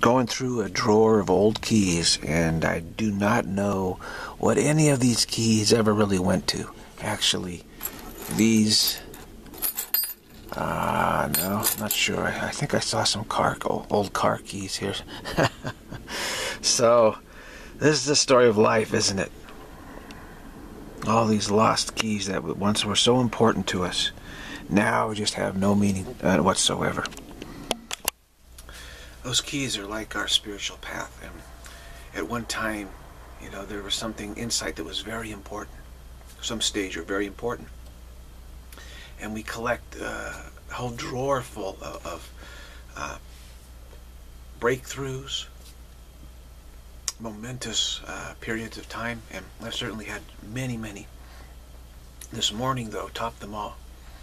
going through a drawer of old keys, and I do not know what any of these keys ever really went to. Actually, these, no, not sure. I think I saw some old car keys here. So, this is the story of life, isn't it? All these lost keys that once were so important to us, now just have no meaning whatsoever. Those keys are like our spiritual path, and at one time, there was something insight that was very important. Some stage are very important, and we collect a whole drawer full of breakthroughs, momentous periods of time, and I've certainly had many. This morning, though, topped them all.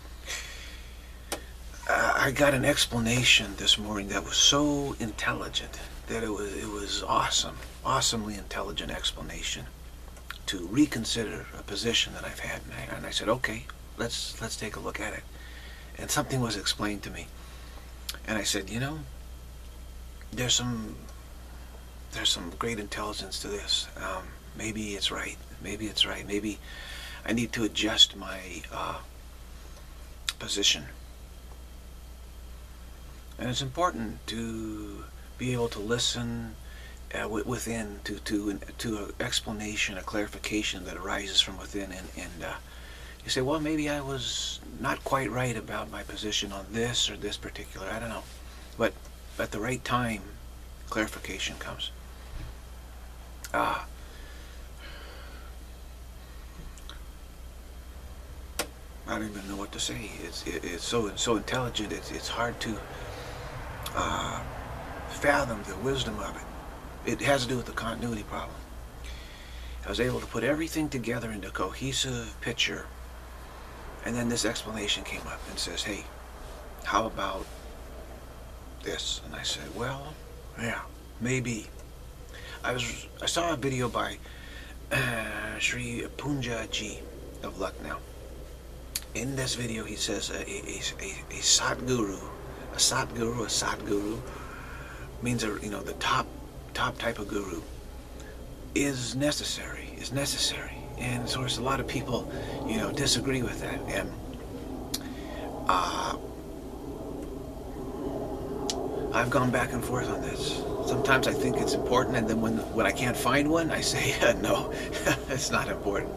I got an explanation this morning that was so intelligent that it was awesomely intelligent explanation to reconsider a position that I've had, and I said, okay, let's take a look at it. And something was explained to me, and I said, there's some great intelligence to this. Maybe it's right. Maybe I need to adjust my position. And it's important to be able to listen within to an explanation, a clarification that arises from within, and you say, well, maybe I was not quite right about my position on this or this particular, I don't know. But at the right time, clarification comes. I don't even know what to say. It's so intelligent. It's hard to fathom the wisdom of it. It has to do with the continuity problem. I was able to put everything together into a cohesive picture, and then this explanation came up and says, hey, how about this? And I said, well, yeah, maybe. I saw a video by Sri Punjaji of Lucknow. In this video, he says a Satguru means the top type of guru is necessary, and of course a lot of people disagree with that, and I've gone back and forth on this. Sometimes I think it's important, and then when I can't find one, I say no, it's not important.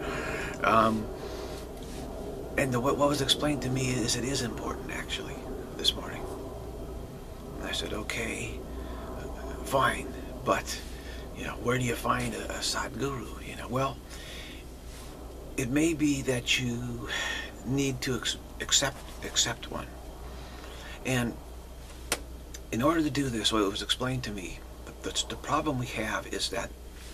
And what was explained to me is it is important, actually, this morning. And I said, okay, fine, but, where do you find a Sadguru? Well, it may be that you need to accept one. And in order to do this, what was explained to me, the problem we have is that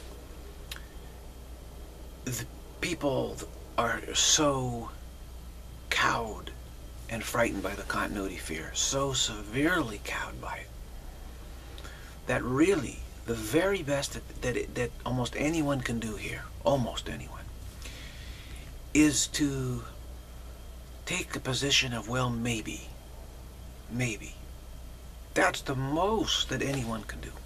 the people are so cowed and frightened by the continuity fear, so severely cowed by it, that really the very best that almost anyone can do here, almost anyone, is to take a position of, well, maybe. That's the most that anyone can do.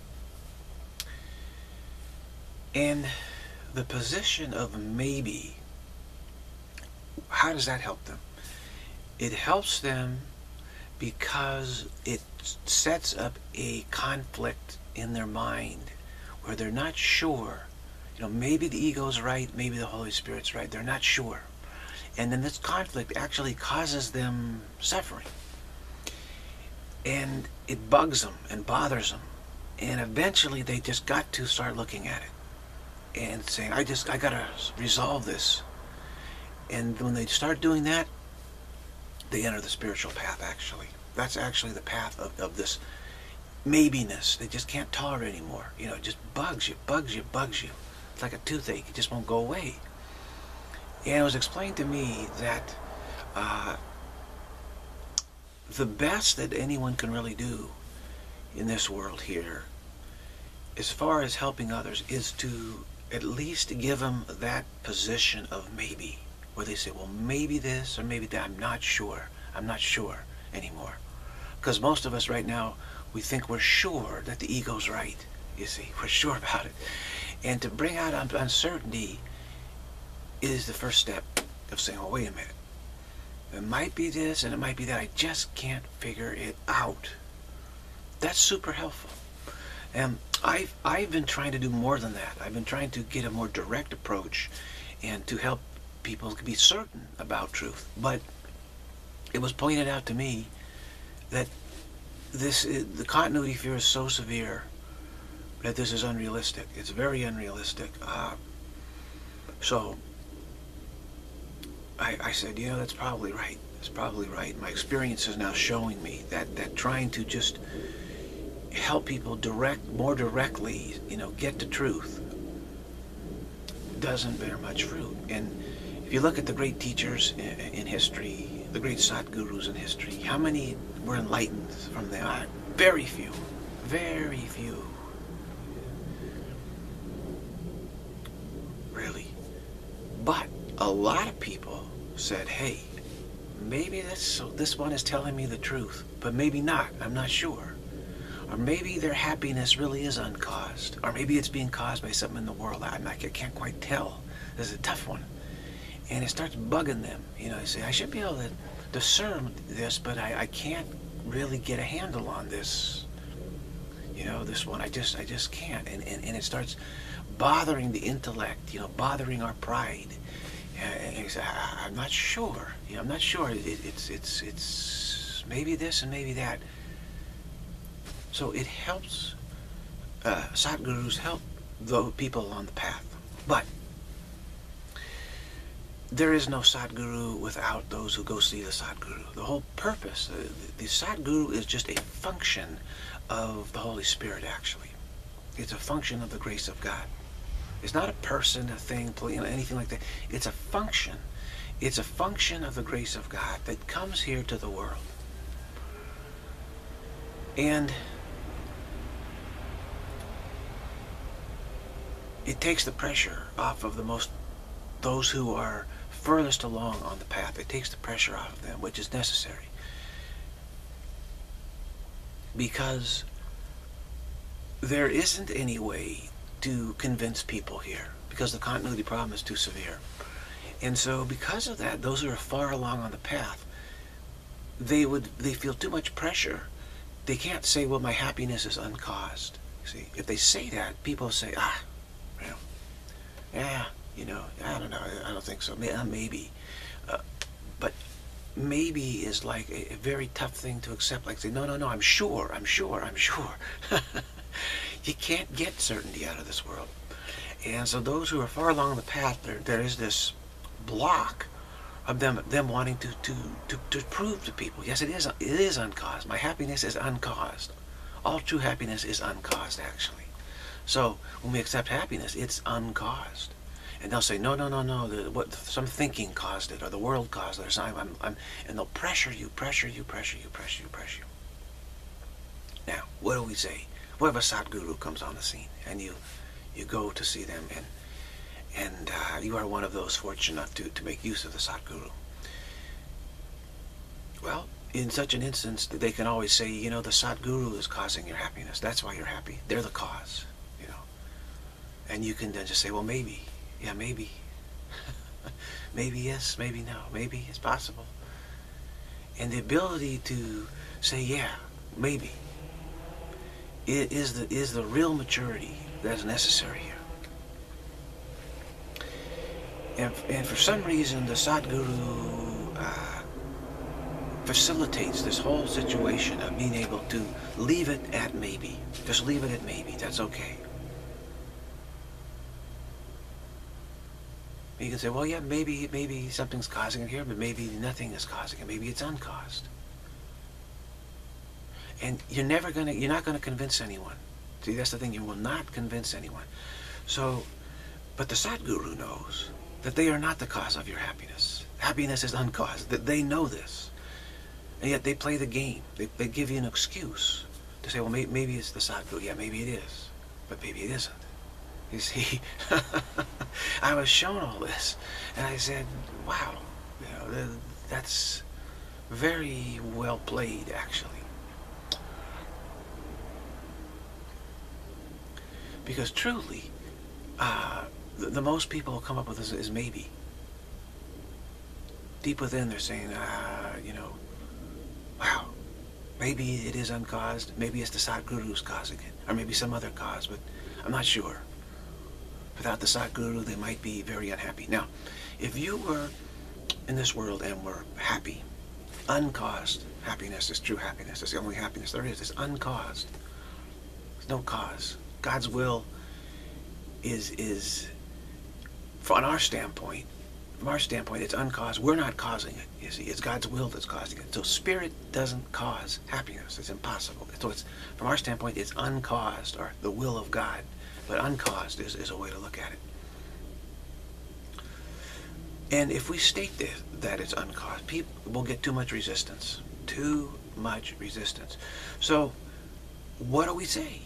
And the position of maybe, how does that help them? It helps them because it sets up a conflict in their mind where they're not sure. Maybe the ego's right, maybe the Holy Spirit's right. They're not sure. And then this conflict actually causes them suffering. And it bugs them and bothers them. And eventually they just got to start looking at it and saying, I gotta resolve this. And when they start doing that, they enter the spiritual path, actually. That's actually the path of this maybiness. They just can't tolerate anymore. It just bugs you. It's like a toothache. It just won't go away. And it was explained to me that the best that anyone can really do in this world here, as far as helping others, is to at least give them that position of maybe, where they say, well, maybe this or maybe that. I'm not sure anymore. Because most of us right now, We think we're sure that the ego's right. You see, we're sure about it. And to bring out uncertainty is the first step of saying, oh, wait a minute. It might be this and it might be that. I just can't figure it out. That's super helpful. And I've been trying to do more than that. I've been trying to get a more direct approach and to help people be certain about truth. But it was pointed out to me that the continuity fear is so severe that this is unrealistic. It's very unrealistic. So I said, you know, that's probably right. It's probably right. My experience is now showing me that trying to just help people more directly, you know, get to truth doesn't bear much fruit. And if you look at the great teachers in history, the great Satgurus in history, how many were enlightened from them? Very few. Very few. Really. But a lot of people said, hey, maybe this one is telling me the truth, but maybe not. I'm not sure. Or maybe their happiness really is uncaused. Or maybe it's being caused by something in the world. I can't quite tell. This is a tough one. And it starts bugging them. You know, they say, I should be able to discern this, but I can't really get a handle on this. You know, this one, I just can't. And it starts bothering the intellect, you know, bothering our pride. And you say, I'm not sure. You know, I'm not sure. It's maybe this and maybe that. So it helps, Satgurus help the people on the path. But there is no Satguru without those who go see the Satguru. The whole purpose, the Satguru is just a function of the Holy Spirit, actually. It's a function of the grace of God. It's not a person, a thing, you know, anything like that. It's a function. It's a function of the grace of God that comes here to the world. And it takes the pressure off of those who are furthest along on the path. It takes the pressure off of them, which is necessary. Because there isn't any way to convince people here, because the continuity problem is too severe. And so because of that, those who are far along on the path, they feel too much pressure. They can't say, well, my happiness is uncaused. See, if they say that, people say, you know, yeah, you know, I don't know, I don't think so, maybe. But maybe is like a very tough thing to accept. Like say, no, I'm sure. You can't get certainty out of this world. And so those who are far along the path, there is this block of them wanting to prove to people, yes, it is uncaused. My happiness is uncaused. All true happiness is uncaused, actually. So when we accept happiness, it's uncaused. And they'll say, no, some thinking caused it, or the world caused it, or something. And they'll pressure you. Now, what do we say? What if a Satguru comes on the scene, and you go to see them, and you are one of those fortunate enough to make use of the Satguru? Well, in such an instance, they can always say, you know, the Satguru is causing your happiness. That's why you're happy. They're the cause, you know. And you can then just say, well, maybe. Yeah, maybe. Maybe yes, maybe no. Maybe it's possible. And the ability to say, yeah, maybe, it is the real maturity that's necessary here. And for some reason, the Satguru facilitates this whole situation of being able to leave it at maybe. Just leave it at maybe. That's okay. You can say, well, yeah, maybe something's causing it here, but maybe nothing is causing it. Maybe it's uncaused. And you're not gonna convince anyone. See, that's the thing. You will not convince anyone. So, but the Satguru knows that they are not the cause of your happiness. Happiness is uncaused. That they know this, and yet they play the game. They give you an excuse to say, well, maybe it's the Satguru. Yeah, maybe it is, but maybe it isn't. You see, I was shown all this, and I said, wow, you know, that's very well played, actually. Because truly, the most people come up with this is maybe. Deep within, they're saying, you know, wow, maybe it is uncaused. Maybe it's the Sadguru who's causing it. Or maybe some other cause, but I'm not sure. Without the Sadguru, they might be very unhappy. Now, if you were in this world and were happy, uncaused happiness is true happiness. It's the only happiness there is. It's uncaused. There's no cause. God's will is from our standpoint, it's uncaused. We're not causing it, you see. It's God's will that's causing it. So spirit doesn't cause happiness. It's impossible. So it's, from our standpoint, it's uncaused, or the will of God. But uncaused is a way to look at it. And if we state this, that it's uncaused, people will get too much resistance. Too much resistance. So, what do we say?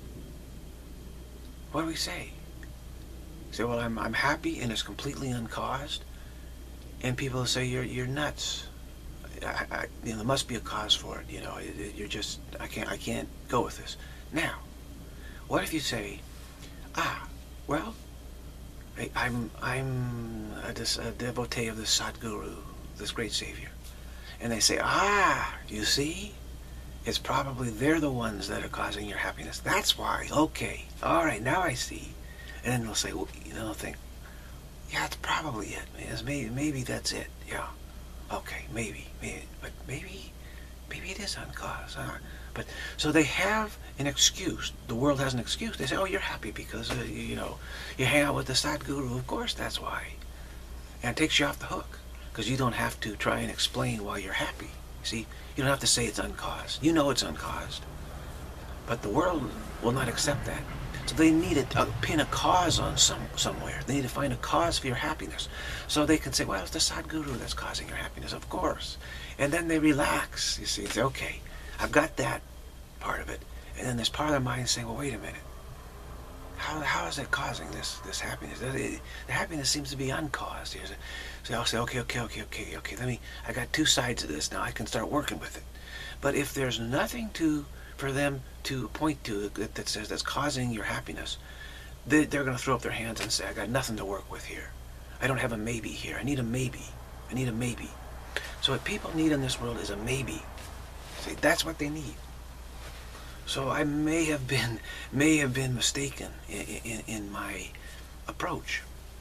What do we say? Say, well, I'm happy and it's completely uncaused. And people say, you're nuts. You know, there must be a cause for it. You know, you're just, I can't go with this. Now, what if you say, well, I'm a devotee of this Sadguru, this great Savior. And they say, you see? It's probably they're the ones that are causing your happiness. That's why. Okay. All right, now I see. And then they'll say, well, you know, they'll think, yeah, it's probably it. Yes, maybe that's it. Yeah. Okay, maybe. But maybe it is uncaused. But so they have an excuse. The world has an excuse. They say, oh, you're happy because you know, you hang out with the Sadguru. Of course, that's why. And it takes you off the hook because you don't have to try and explain why you're happy. See, you don't have to say it's uncaused. You know it's uncaused. But the world will not accept that. So they need to pin a cause on somewhere. They need to find a cause for your happiness. So they can say, well, it's the Sadguru that's causing your happiness, of course. And then they relax, you see. They say, okay, I've got that part of it. And then there's part of their mind saying, well, wait a minute. How is it causing this happiness? The happiness seems to be uncaused here. So I'll say, okay. I got two sides of this now. I can start working with it. But if there's nothing for them to point to that says that's causing your happiness, they're going to throw up their hands and say, I got nothing to work with here. I don't have a maybe here. I need a maybe. I need a maybe. So what people need in this world is a maybe. See, that's what they need. So I may have been mistaken in my approach,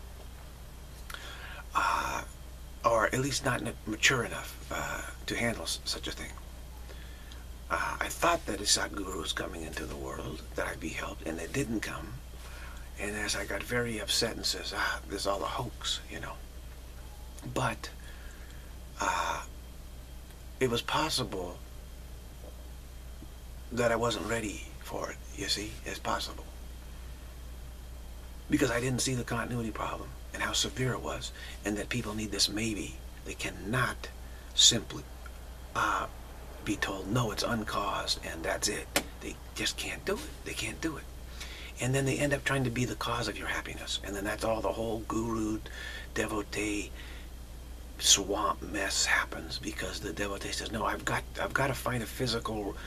or at least not mature enough to handle such a thing. I thought that a Sadguru was coming into the world, that I'd be helped, and it didn't come. And as I got very upset and says, this is all a hoax, you know. But it was possible that I wasn't ready for it, you see. It's possible. Because I didn't see the continuity problem and how severe it was, and that people need this maybe. They cannot simply be told, no, it's uncaused, and that's it. They just can't do it. They can't do it. And then they end up trying to be the cause of your happiness. And then that's all the whole guru, devotee, swamp mess happens, because the devotee says, no, I've got to find a physical,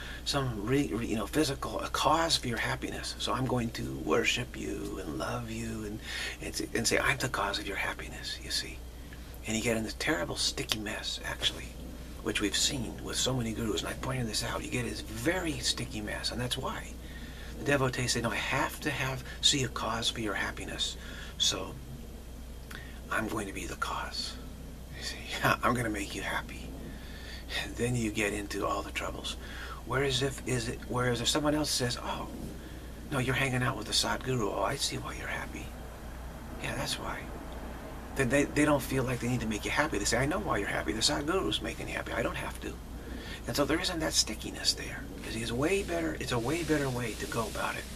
a cause for your happiness. So I'm going to worship you and love you and say, I'm the cause of your happiness, you see. And you get in this terrible sticky mess, actually, which we've seen with so many gurus, and I pointed this out. You get this very sticky mess, and that's why. The devotees say, no, I have to see a cause for your happiness, so I'm going to be the cause. You see, I'm going to make you happy. And then you get into all the troubles. Whereas if someone else says, oh, no, you're hanging out with the Sadguru, oh, I see why you're happy. Yeah, that's why. Then they don't feel like they need to make you happy. They say, I know why you're happy. The Sadguru's making you happy. I don't have to. And so there isn't that stickiness there. Because it's a way better way to go about it.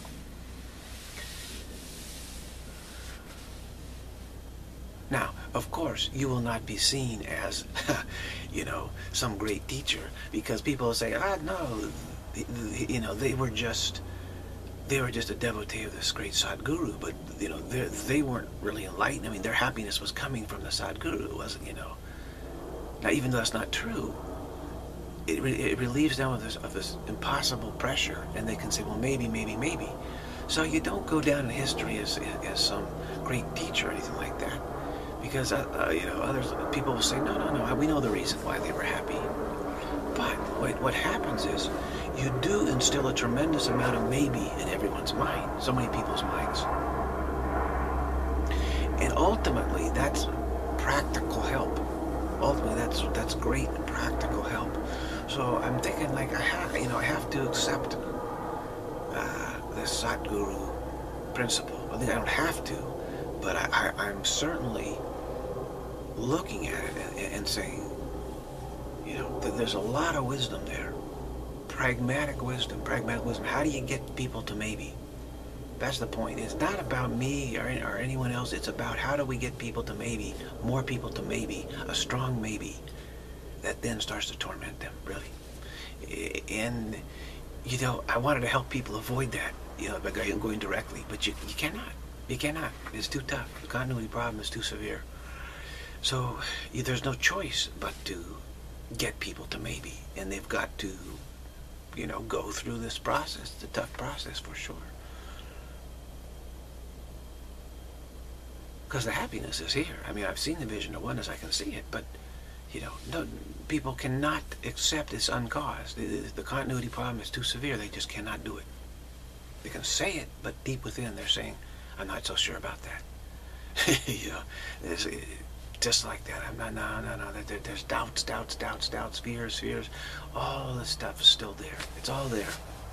Now, of course, you will not be seen as, you know, some great teacher, because people will say, no, you know, they were just a devotee of this great Sadguru, but, you know, they weren't really enlightened. I mean, their happiness was coming from the Sadguru, wasn't, you know. Now, even though that's not true, it relieves them of this impossible pressure, and they can say, well, maybe. So you don't go down in history as some great teacher or anything like that. Because, people will say, no, no, no, we know the reason why they were happy. But what happens is you do instill a tremendous amount of maybe in everyone's mind, so many people's minds. And ultimately, that's practical help. Ultimately, that's great practical help. So I'm thinking, like, I have to accept this Satguru principle. I think I don't have to, but I'm certainly looking at it and saying, that there's a lot of wisdom there. Pragmatic wisdom. How do you get people to maybe? That's the point. It's not about me or anyone else. It's about how do we get people to maybe, more people to maybe, a strong maybe that then starts to torment them, really. And, I wanted to help people avoid that, by going directly, but you cannot. You cannot. It's too tough. The continuity problem is too severe. So there's no choice but to get people to maybe, and they've got to, go through this process. It's a tough process for sure. Because the happiness is here. I mean, I've seen the vision of oneness. I can see it, but no, people cannot accept it's uncaused. The continuity problem is too severe. They just cannot do it. They can say it, but deep within they're saying, I'm not so sure about that. It's just like that. I'm not, no. There's doubts, fears. All this stuff is still there. It's all there.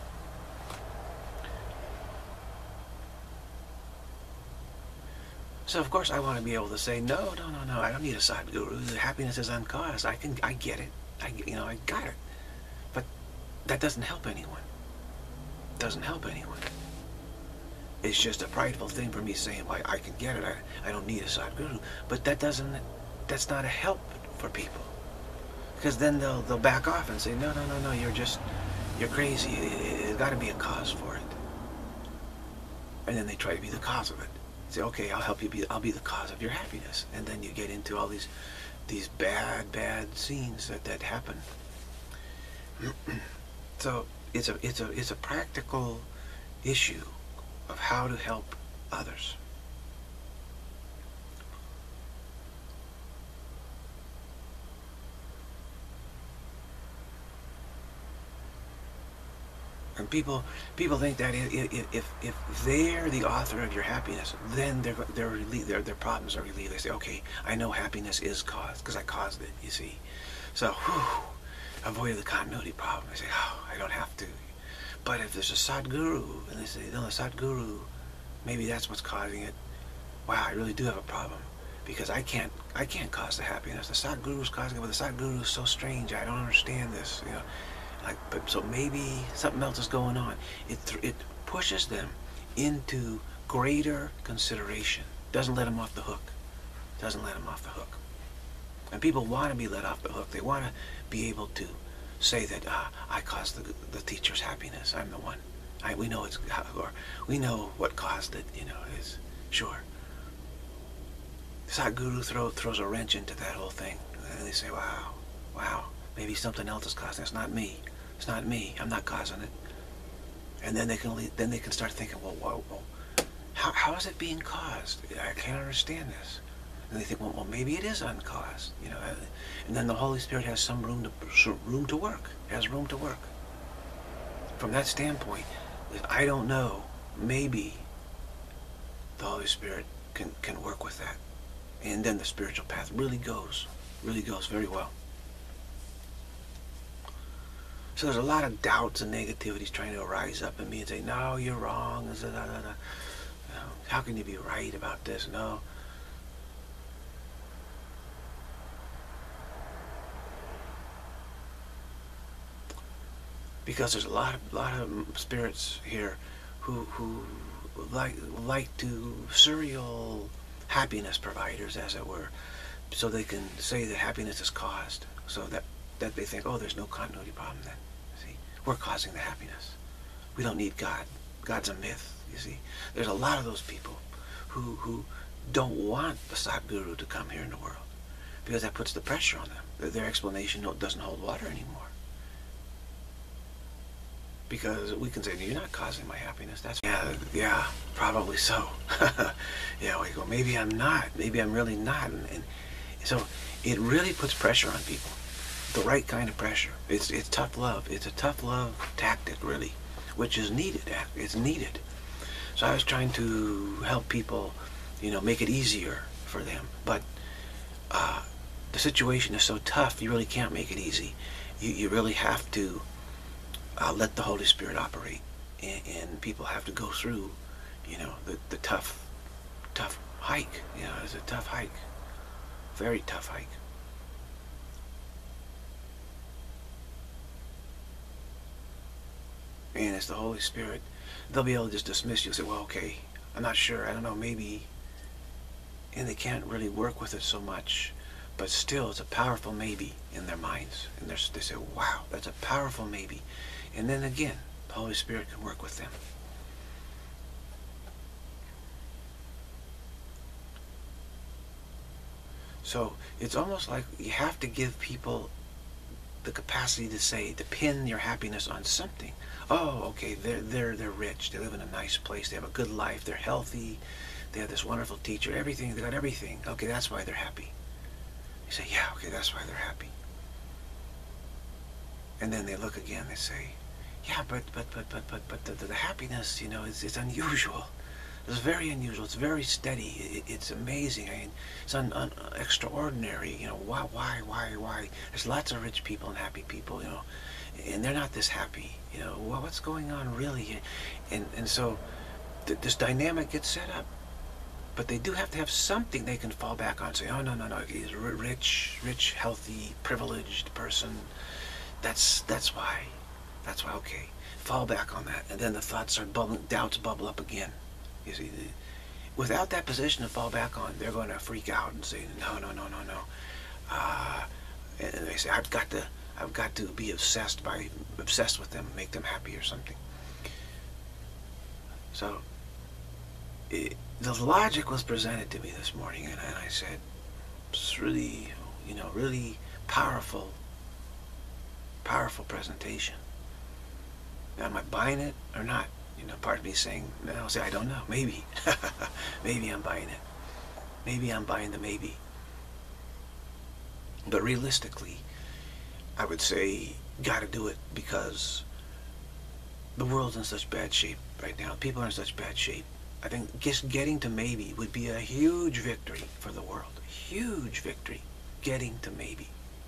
So of course I want to be able to say, no, I don't need a Sadguru. The happiness is uncaused. I get it. I got it. But that doesn't help anyone. It doesn't help anyone. It's just a prideful thing for me saying, well, I can get it. I don't need a Sadguru. But that's not a help for people. Because then they'll back off and say, no, you're crazy. There's got to be a cause for it. And then they try to be the cause of it. Say, okay, I'll help you I'll be the cause of your happiness. And then you get into all these bad scenes that happen. So it's a practical issue of how to help others. And people think that if they're the author of your happiness, then their problems are relieved. They say, okay, I know happiness is caused because I caused it. You see, so avoid the continuity problem. They say, oh, I don't have to. But if there's a Sadguru, and they say, no, the Sadguru, maybe that's what's causing it. Wow, I really do have a problem because I can't cause the happiness. The Sadguru's causing it, but the Sadguru is so strange. I don't understand this. But so maybe something else is going on. It pushes them into greater consideration. Doesn't let them off the hook. Doesn't let them off the hook. And people want to be let off the hook. They want to be able to say that I caused the teacher's happiness. I'm the one. We know we know what caused it. Is sure. Sadguru throws a wrench into that whole thing, and they say, wow, maybe something else is causing it. It's not me. It's not me. I'm not causing it. And then they can start thinking, well, how is it being caused? I can't understand this. And they think, well, maybe it is uncaused. And then the Holy Spirit has some room to work. Has room to work. From that standpoint, I don't know. Maybe the Holy Spirit can work with that, and then the spiritual path really goes very well. So there's a lot of doubts and negativities trying to arise up in me and say, no, you're wrong. How can you be right about this? No. Because there's a lot of spirits here who like to serial happiness providers, as it were, so they can say that happiness is caused, so that they think, oh, there's no continuity problem then. See, we're causing the happiness. We don't need God. God's a myth. You see, there's a lot of those people who don't want the Sadguru to come here in the world because that puts the pressure on them. Their explanation doesn't hold water anymore. Because we can say, you're not causing my happiness. That's, yeah, probably so. Yeah, we go, maybe I'm not. Maybe I'm really not. And so it really puts pressure on people. The right kind of pressure. It's tough love. It's a tough love tactic, really, which is needed. It's needed. So I was trying to help people, make it easier for them. But the situation is so tough, you really can't make it easy. You really have to let the Holy Spirit operate, and people have to go through, the tough hike. It's a tough hike, very tough hike. And it's the Holy Spirit. They'll be able to just dismiss you and say, well, okay, I'm not sure, I don't know, maybe, and they can't really work with it so much. But still, it's a powerful maybe in their minds. And they say, wow, that's a powerful maybe. And then again, the Holy Spirit can work with them. So it's almost like you have to give people the capacity to say, to pin your happiness on something. Oh, okay, they're rich. They live in a nice place. They have a good life. They're healthy. They have this wonderful teacher. Everything. They got everything. Okay, that's why they're happy. You say, yeah, okay, that's why they're happy. And then they look again, they say, yeah, but the happiness, it's unusual. It's very unusual. It's very steady. It's amazing. I mean, it's extraordinary. Why? There's lots of rich people and happy people, and they're not this happy. Well, what's going on really? And so this dynamic gets set up. But they do have to have something they can fall back on. Say, oh, no, he's rich, healthy, privileged person. That's why. That's why, okay. Fall back on that. And then the thoughts are doubts bubble up again. You see, without that position to fall back on, they're going to freak out and say, no. And they say, I've got to be obsessed with them, make them happy or something. So, the logic was presented to me this morning, and I said, it's really, really powerful presentation. Now, am I buying it or not? Part of me saying, I'll say, I don't know, maybe. Maybe I'm buying it. Maybe I'm buying the maybe. But realistically, I would say, gotta do it, because the world's in such bad shape right now. People are in such bad shape. I think just getting to maybe would be a huge victory for the world. Huge victory. Getting to maybe.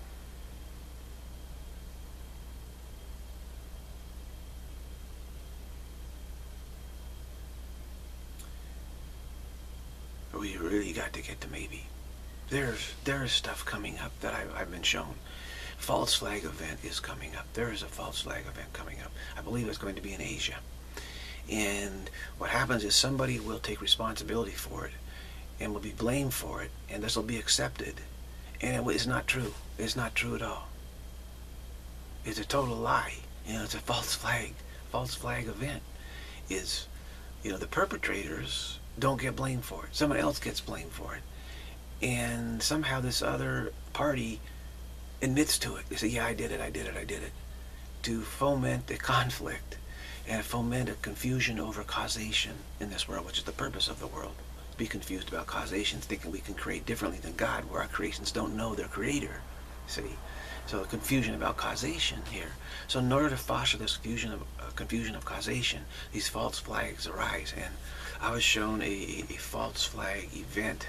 We really got to get to maybe. There's stuff coming up that I've been shown. False flag event is coming up. There is a false flag event coming up. I believe it's going to be in Asia. And what happens is somebody will take responsibility for it and will be blamed for it, and this will be accepted. And it's not true. It's not true at all. It's a total lie. It's a false flag event. Is, the perpetrators don't get blamed for it. Someone else gets blamed for it. And somehow this other party admits to it. They say, yeah, I did it. To foment the conflict and foment a confusion over causation in this world, which is the purpose of the world. Be confused about causation, thinking we can create differently than God, where our creations don't know their creator. See? So a confusion about causation here. So in order to foster this confusion of causation, these false flags arise. And I was shown a false flag event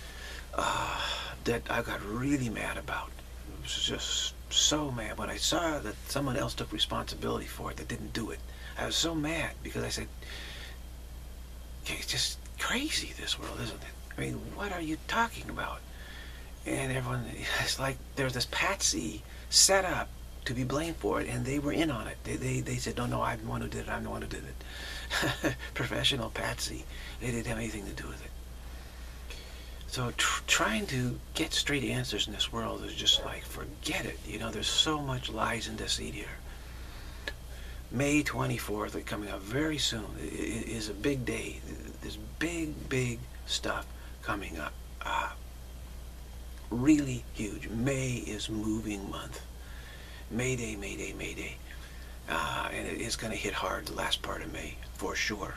that I got really mad about. It was just so mad when I saw that someone else took responsibility for it that didn't do it. I was so mad because I said, it's just crazy, this world, isn't it? I mean, what are you talking about? And everyone, it's like there's this patsy set up to be blamed for it, and they were in on it. They said, no, I'm the one who did it. Professional patsy. They didn't have anything to do with it. So trying to get straight answers in this world is just like, forget it. There's so much lies and deceit here. May 24th, coming up very soon, is a big day. There's big stuff coming up. Really huge. May is moving month. May Day. And it is going to hit hard the last part of May, for sure.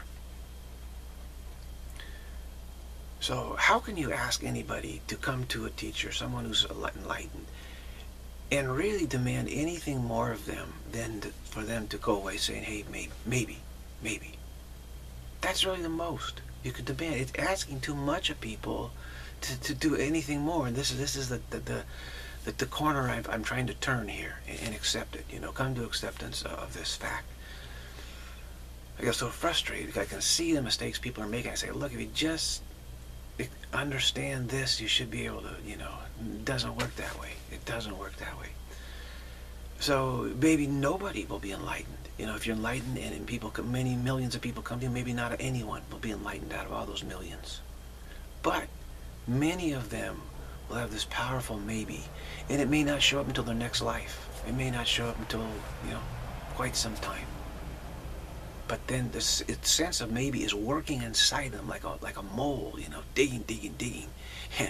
So how can you ask anybody to come to a teacher, someone who's enlightened, and really demand anything more of them than for them to go away saying, hey, maybe, maybe. That's really the most you could demand. It's asking too much of people to do anything more. And this is the corner I'm trying to turn here and accept it. Come to acceptance of this fact. I get so frustrated because I can see the mistakes people are making. I say, look, if you just understand this, you should be able to, it doesn't work that way. It doesn't work that way. So maybe nobody will be enlightened. If you're enlightened and many millions of people come to you, maybe not anyone will be enlightened out of all those millions. But many of them will have this powerful maybe, and it may not show up until their next life. It may not show up until, quite some time. But then this sense of maybe is working inside them like a mole, digging, and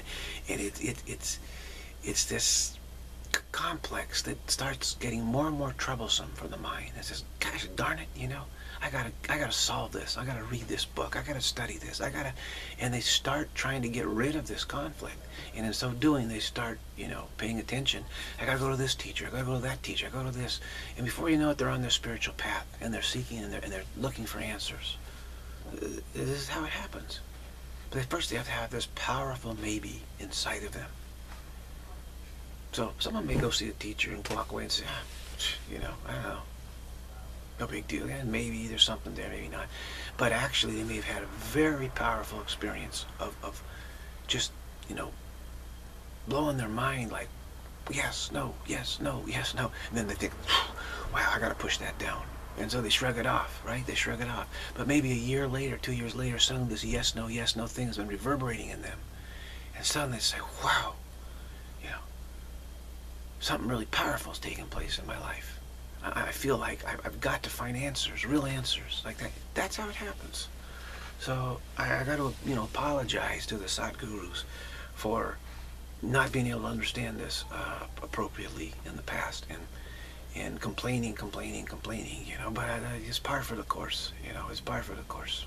it's this complex that starts getting more and more troublesome for the mind. It says, gosh darn it, I gotta solve this. I gotta read this book. I gotta study this. And they start trying to get rid of this conflict. And in so doing, they start, paying attention. I gotta go to this teacher. I gotta go to that teacher. I go to this. And before you know it, they're on their spiritual path, and they're seeking, and they're looking for answers. This is how it happens. But first, they have to have this powerful maybe inside of them. So someone may go see a teacher and walk away and say, I don't know, no big deal. And maybe there's something there, maybe not. But actually, they may have had a very powerful experience of just, blowing their mind like, yes, no, yes, no, yes, no. And then they think, wow, I got to push that down. And so they shrug it off, right? They shrug it off. But maybe a year later, 2 years later, suddenly this yes, no thing has been reverberating in them. And suddenly they say, wow, something really powerful is taking place in my life. I feel like I've got to find answers, real answers, like that. That's how it happens. So I got to, apologize to the Sadhgurus for not being able to understand this appropriately in the past, and complaining, but it's par for the course, it's par for the course.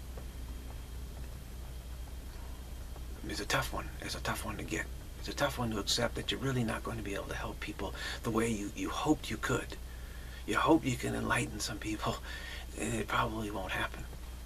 It's a tough one. It's a tough one to get. It's a tough one to accept that you're really not going to be able to help people the way you hoped you could. You hope you can enlighten some people, and it probably won't happen.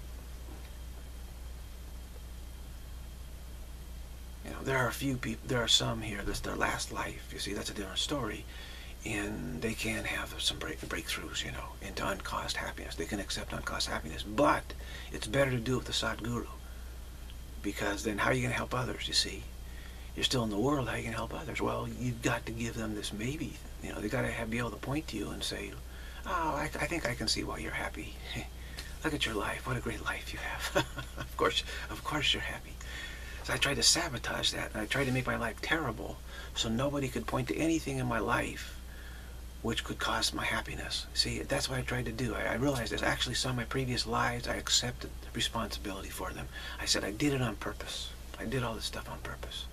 There are a few people, there are some here, that's their last life. You see, that's a different story. And they can have some breakthroughs, into uncaused happiness. They can accept uncaused happiness. But it's better to do it with the Sadhguru. Because then how are you going to help others, you see? You're still in the world, how are you going to help others? Well, you've got to give them this maybe. They got to be able to point to you and say, oh, I think I can see why you're happy. Look at your life. What a great life you have. Of course you're happy. So I tried to sabotage that, and I tried to make my life terrible so nobody could point to anything in my life which could cause my happiness. See, that's what I tried to do. I realized this. Actually, some of my previous lives, I accepted responsibility for them. I said I did it on purpose. I did all this stuff on purpose.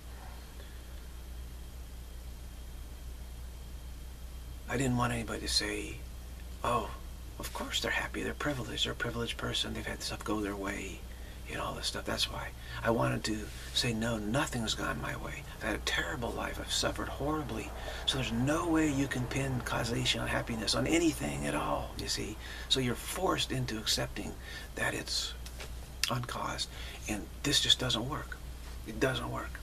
I didn't want anybody to say, oh, of course they're happy, they're privileged, they're a privileged person, they've had stuff go their way, all this stuff. That's why. I wanted to say, no, nothing's gone my way. I've had a terrible life, I've suffered horribly, so there's no way you can pin causation on happiness, on anything at all, you see. So you're forced into accepting that it's uncaused, and this just doesn't work. It doesn't work.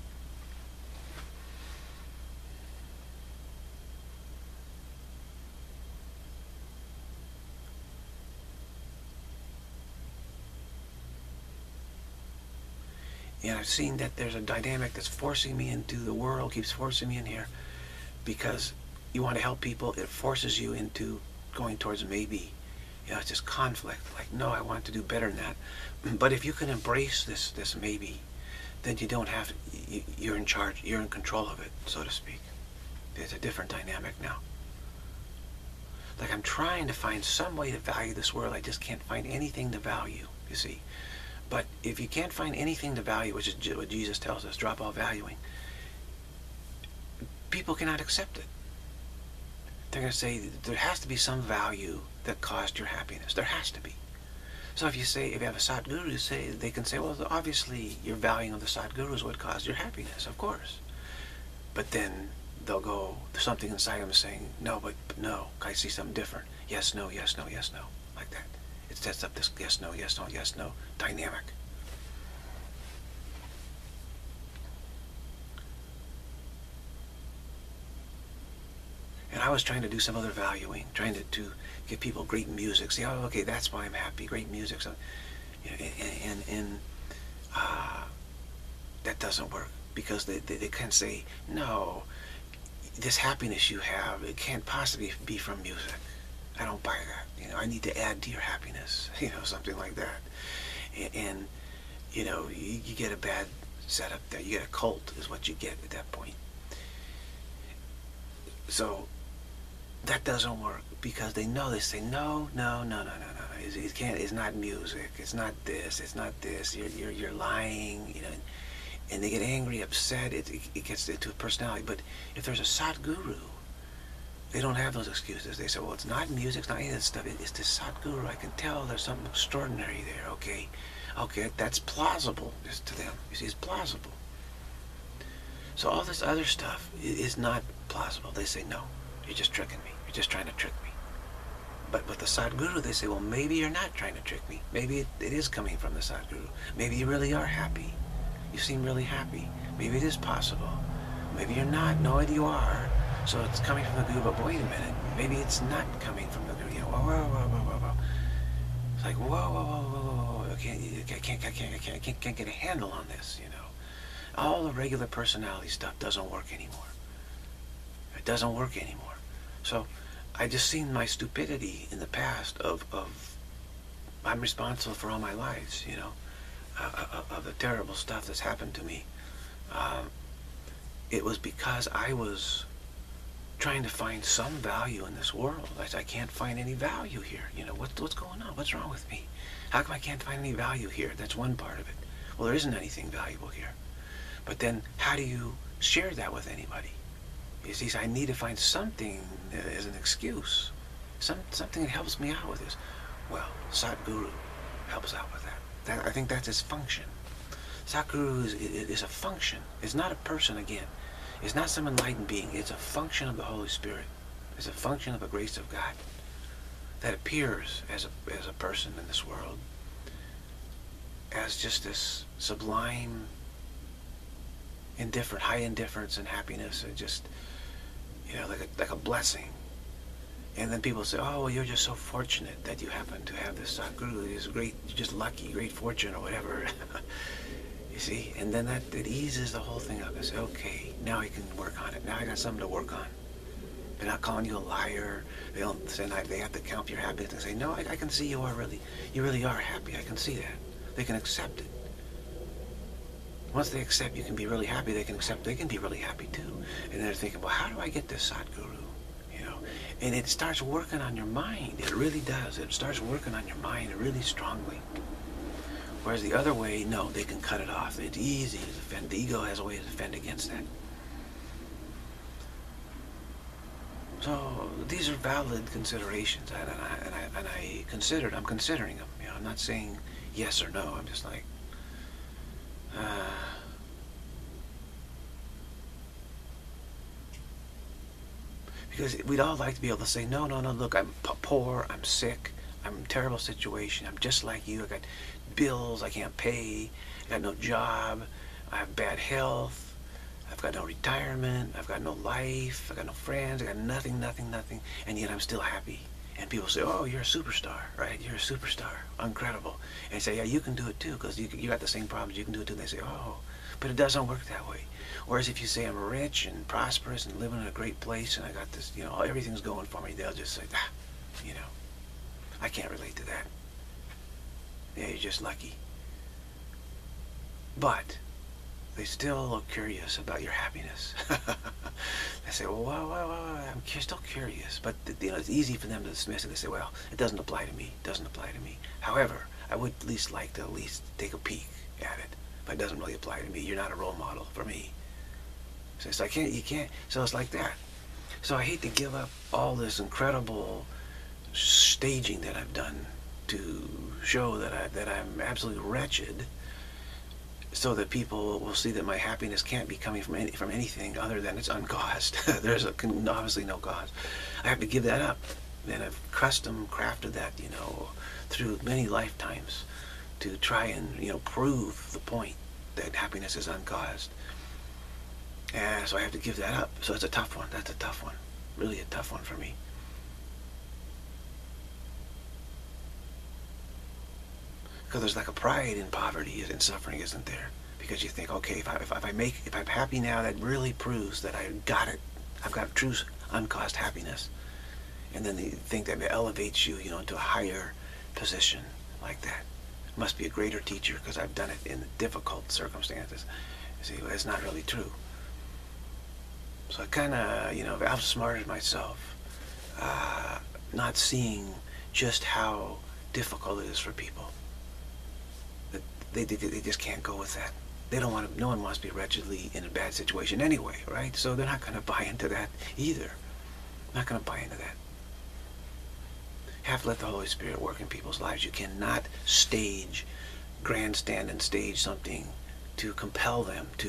And I've seen that there's a dynamic that's forcing me into the world, keeps forcing me in here, because you want to help people, it forces you into going towards maybe. It's this conflict, like, no, I want to do better than that. But if you can embrace this maybe, then you don't have to, you're in charge, you're in control of it, so to speak. There's a different dynamic now. Like, I'm trying to find some way to value this world, I just can't find anything to value, you see. But if you can't find anything to value, which is what Jesus tells us, drop all valuing, people cannot accept it. they're going to say there has to be some value that caused your happiness. There has to be. So if you have a Sadguru, they can say, well, obviously your valuing of the Sadguru is what caused your happiness, of course. But then they'll go, there's something inside them saying, no, but no, I see something different. Yes, no, yes, no, yes, no, like that. It sets up this yes, no, yes, no, yes, no dynamic. And I was trying to do some other valuing, trying to give people great music. Say, oh, okay, that's why I'm happy. Great music. So, and that doesn't work, because they can say, no, this happiness you have, it can't possibly be from music. I don't buy that. I need to add to your happiness. Something like that. And you get a bad setup there. You get a cult, is what you get at that point. So that doesn't work, because they say no. It can't. It's not music. It's not this. It's not this. You're lying. And they get angry, upset. It gets into a personality. But if there's a Sadguru, they don't have those excuses. They say, well, it's not music. It's not any of that stuff. It's this Sadguru. I can tell there's something extraordinary there. Okay, that's plausible to them. You see, it's plausible. So all this other stuff is not plausible. They say, no, you're just tricking me. You're just trying to trick me. But with the Sadguru, they say, well, maybe you're not trying to trick me. Maybe it is coming from the Sadguru. Maybe you really are happy. You seem really happy. Maybe it is possible. Maybe you're not. No, you are. So it's coming from the Guru, but wait a minute. Maybe it's not coming from the Guru. Whoa. It's like, whoa. I can't get a handle on this, All the regular personality stuff doesn't work anymore. It doesn't work anymore. So I just seen my stupidity in the past of I'm responsible for all my lives, of the terrible stuff that's happened to me. It was because I was trying to find some value in this world. I can't find any value here. What's going on? What's wrong with me? How come I can't find any value here? That's one part of it. Well, there isn't anything valuable here. But then how do you share that with anybody? You see, so I need to find something as an excuse. Something that helps me out with this. Well, Sadguru helps out with that. I think that's its function. Sadguru is a function. It's not a person, again. It's not some enlightened being. It's a function of the Holy Spirit. It's a function of the grace of God that appears as a person in this world, as just this sublime high indifference and happiness, and just like a blessing. And then people say, oh, well, you're just so fortunate that you happen to have this Sadguru. It's great, you're just lucky, great fortune, or whatever. You see, and then it eases the whole thing up. I say, okay, now I can work on it. Now I got something to work on. They're not calling you a liar. They don't say they have to count your happiness. They say, no, I can see you really are happy. I can see that. They can accept it. Once they accept you can be really happy, they can accept they can be really happy too. And they're thinking, well, how do I get this Sadguru? And it starts working on your mind. It really does. It starts working on your mind really strongly. Whereas the other way, no, they can cut it off. It's easy to defend. The ego has a way to defend against that. So these are valid considerations, and I'm considering them. I'm not saying yes or no. I'm just like, because we'd all like to be able to say, no, look, I'm poor, I'm sick, I'm in a terrible situation, I'm just like you, I got bills I can't pay, I got no job, I have bad health, I've got no retirement, I've got no life, I've got no friends, I got nothing, and yet I'm still happy. And people say, oh, you're a superstar, right? You're a superstar, incredible. And I say, yeah, you can do it too, because you got the same problems, you can do it too. And they say, oh, but it doesn't work that way. Whereas if you say I'm rich and prosperous and living in a great place and I got this, everything's going for me, they'll just say, I can't relate to that. Yeah, you're just lucky. But they still look curious about your happiness. They say, well, I'm still curious. But, it's easy for them to dismiss it. They say, well, it doesn't apply to me. It doesn't apply to me. However, I would at least like to take a peek at it. But it doesn't really apply to me. You're not a role model for me. So it's like, you can't. So it's like that. So I hate to give up all this incredible staging that I've done to show that I'm absolutely wretched, so that people will see that my happiness can't be coming from anything other than it's uncaused. There's obviously no cause. I have to give that up, and I've custom crafted that, through many lifetimes, to try and prove the point that happiness is uncaused. And so I have to give that up. So it's a tough one. That's a tough one. Really a tough one for me. Because there's like a pride in poverty and suffering, isn't there? Because you think, okay, if I'm happy now, that really proves that I got it. I've got true uncaused happiness. And then you think that it elevates you, into a higher position like that. Must be a greater teacher because I've done it in difficult circumstances. You see, well, it's not really true. So I kind of, I've outsmarted myself, not seeing just how difficult it is for people. That they just can't go with that. They don't want to. No one wants to be wretchedly in a bad situation anyway, right? So they're not going to buy into that either. Not going to buy into that. You have to let the Holy Spirit work in people's lives. You cannot grandstand and stage something to compel them to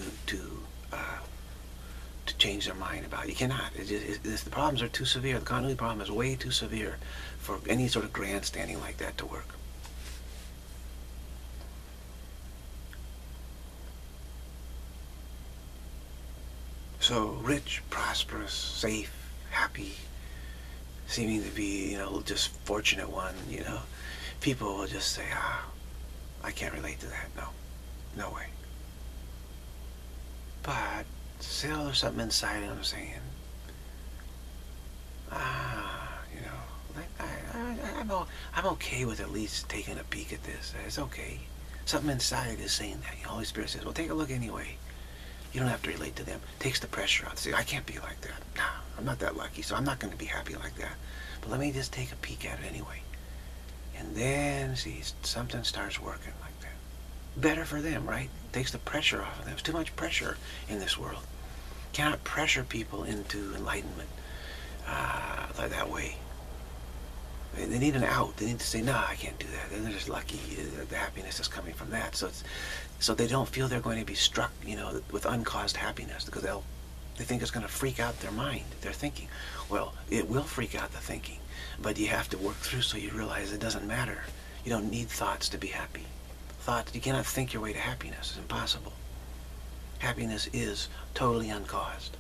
change their mind about it. You cannot. The problems are too severe. The continuity problem is way too severe for any sort of grandstanding like that to work. So rich, prosperous, safe, happy, seeming to be, just fortunate one, people will just say, I can't relate to that. No, no way. But still there's something inside of them saying, I'm okay with at least taking a peek at this. It's okay. Something inside is saying that. The Holy Spirit says, well, take a look anyway. You don't have to relate to them. Takes the pressure out. Say, I can't be like that. No, I'm not that lucky, so I'm not going to be happy like that. But let me just take a peek at it anyway. And then, see, something starts working like that. Better for them, right? Takes the pressure off of them. There's too much pressure in this world. Cannot pressure people into enlightenment that way. They need an out. They need to say, no, I can't do that. They're just lucky. The happiness is coming from that. So they don't feel they're going to be struck, with uncaused happiness, because they think it's going to freak out their mind, their thinking. Well, it will freak out the thinking, but you have to work through so you realize it doesn't matter. You don't need thoughts to be happy. You cannot think your way to happiness. It's impossible. Happiness is totally uncaused.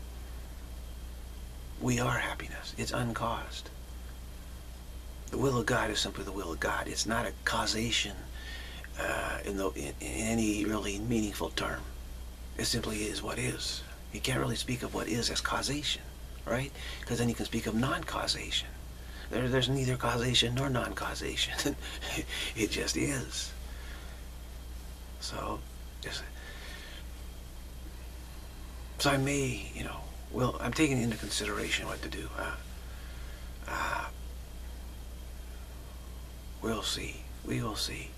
We are happiness. It's uncaused. The will of God is simply the will of God. It's not a causation in any really meaningful term. It simply is what is. You can't really speak of what is as causation, right? Because then you can speak of non-causation. There's neither causation nor non-causation. It just is. So I may, I'm taking into consideration what to do. We'll see. We will see.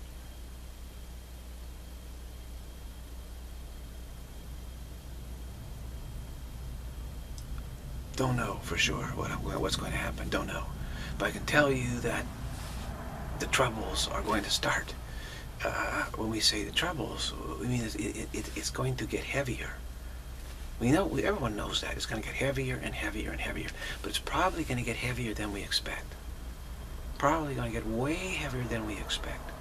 Don't know for sure what's going to happen. Don't know. But I can tell you that the troubles are going to start. When we say the troubles, we mean it's going to get heavier. Everyone knows that. It's going to get heavier and heavier and heavier. But it's probably going to get heavier than we expect. Probably going to get way heavier than we expect.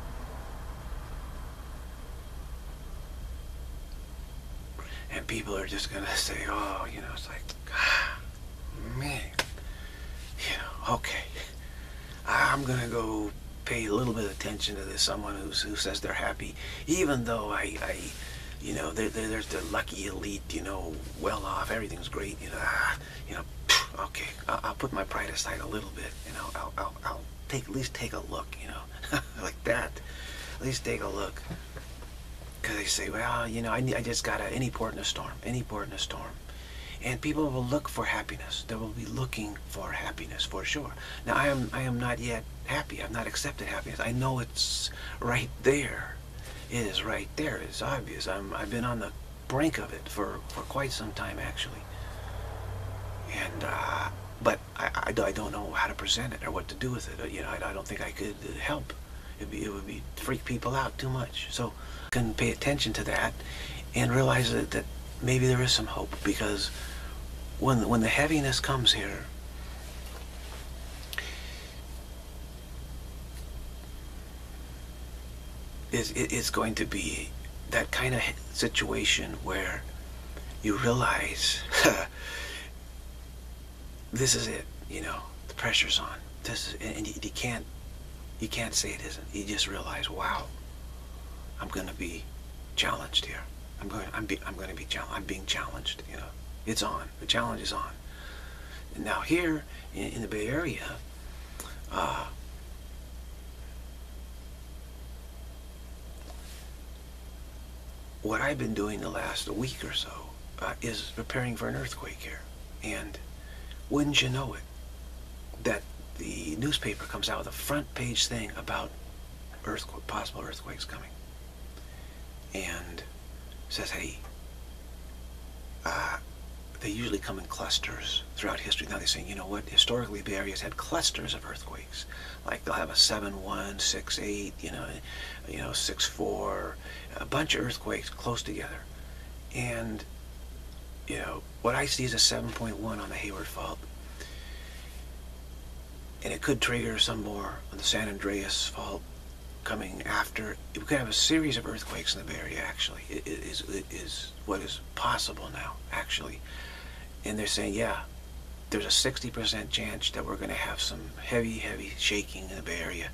And people are just going to say, oh, it's like, man, okay. I'm going to go pay a little bit of attention to this someone who says they're happy, even though there's the lucky elite, well off, everything's great, okay, I'll put my pride aside a little bit, I'll at least take a look, like that, at least take a look, because they say, well, I just got any port in a storm, and people will look for happiness. They will be looking for happiness for sure. Now I am not yet happy. I've not accepted happiness. I know it's right there. It is right there. It's obvious. I've been on the brink of it for quite some time, actually. And but I don't know how to present it or what to do with it. You know, I don't think I could help. It would be freak people out too much. So I can pay attention to that and realize that maybe there is some hope, because when the heaviness comes here, it's going to be that kind of situation where you realize this is it. You know, the pressure's on. This is, and you can't say it isn't. You just realize, wow, I'm going to be challenged here. I'm going to be challenged. I'm being challenged. You know, it's on. The challenge is on. And now here in the Bay Area, what I've been doing the last week or so is preparing for an earthquake here. And wouldn't you know it, that the newspaper comes out with a front page thing about possible earthquakes coming, and says, hey, they usually come in clusters throughout history. Now they're saying, you know what, historically Bay Area's had clusters of earthquakes. Like they'll have a 7.1, 6.8, you know, 6.4, a bunch of earthquakes close together. And, you know, what I see is a 7.1 on the Hayward Fault. And it could trigger some more on the San Andreas Fault coming after. We could have a series of earthquakes in the Bay Area, actually. It is what is possible now, actually. And they're saying, yeah, there's a 60% chance that we're going to have some heavy shaking in the Bay Area